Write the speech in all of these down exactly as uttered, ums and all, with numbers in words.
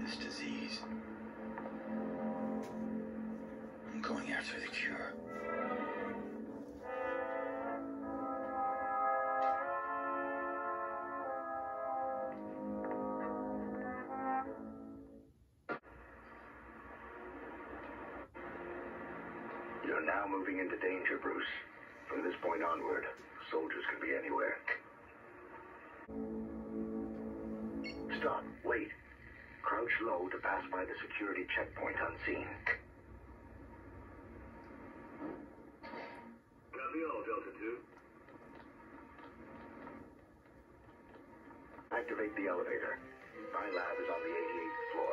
this disease. I'm going after the cure. You're now moving into danger, Bruce. From this point onward, soldiers can be anywhere. Stop. Wait. Crouch low to pass by the security checkpoint unseen. Copy all, Delta two. Activate the elevator. My lab is on the eighty-eighth floor.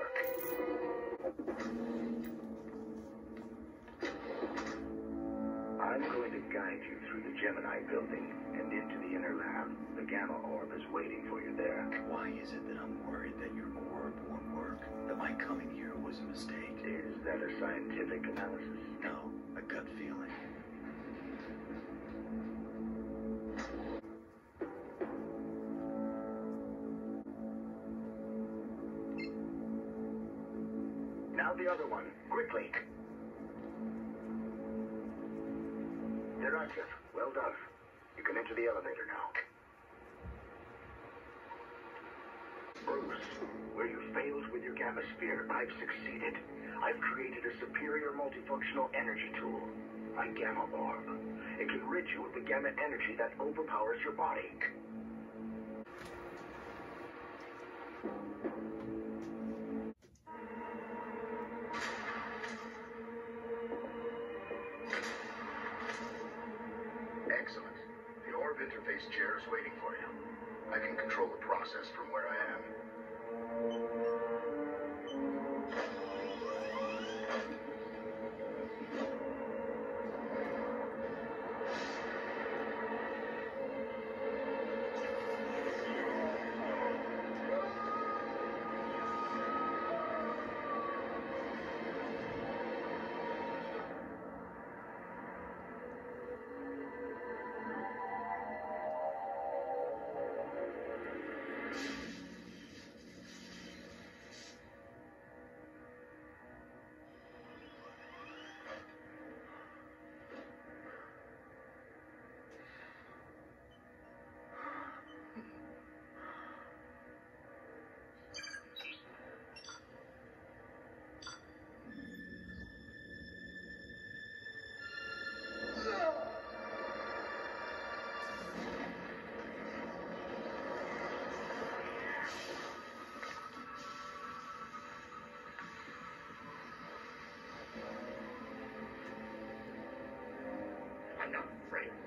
I'm going to guide you through the Gemini building and into the inner lab. The Gamma orb is waiting for you there. Why is it that I'm worried that your orb won't work? That my coming here was a mistake? Is that a scientific analysis? No, a gut feeling. Now the other one. Quickly. Directive. Well done. You can enter the elevator now. Bruce, where you failed with your gamma sphere, I've succeeded. I've created a superior multifunctional energy tool. My gamma orb. It can rid you of the gamma energy that overpowers your body. Excellent. The orb interface chair is waiting for you. I can control the process from where I am. I'm not afraid.